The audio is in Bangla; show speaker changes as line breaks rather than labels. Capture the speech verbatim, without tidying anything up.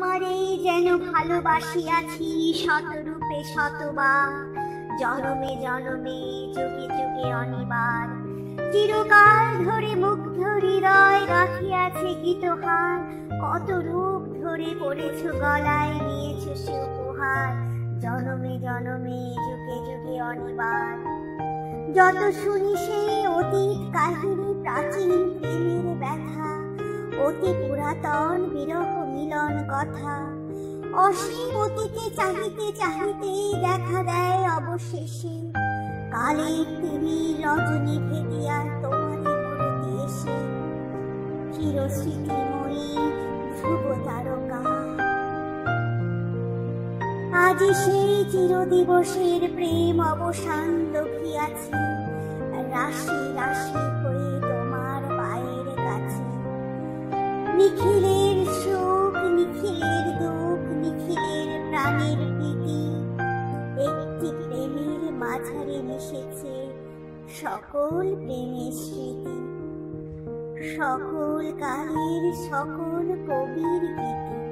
তোমারে যেন ভালোবাসিয়াছি শতরূপে শতবার, জনমে জনমে যুগে যুগে অনিবার। চিরকাল ধরে মুগ্ধ হৃদয় রাখিয়াছে গীতহার, কত রূপ ধরে পড়েছ গলায় নিয়েছ সে উপহার, জনমে জনমে যুগে যুগে অনিবার। যত শুনি সেই অতীত কাহিনী, প্রাচীন প্রেমের ব্যথা, অতি পুরাতন বিরহ মিলন কথা, অসীম অতীতে চাহিতে চাহিতে দেখা দেয় অবশেষে কালের তীরের রজনী ভেদিয়া তোমারে মরতে এসে। চিরস্মৃতিময়ী ধ্রুব তারকা, আজি সেই চিরদিবসের প্রেম অবসান লভিয়াছে, রাশি রাশি হয়ে তোমার পায়ের কাছে। নিখিলের সুখ নিখিলের দুঃখ নিখিলের প্রাণের প্রীতি, একটি প্রেমের মাঝারে মিশেছে সকল প্রেমের স্মৃতি, সকল কালের সকল কবির গীতি।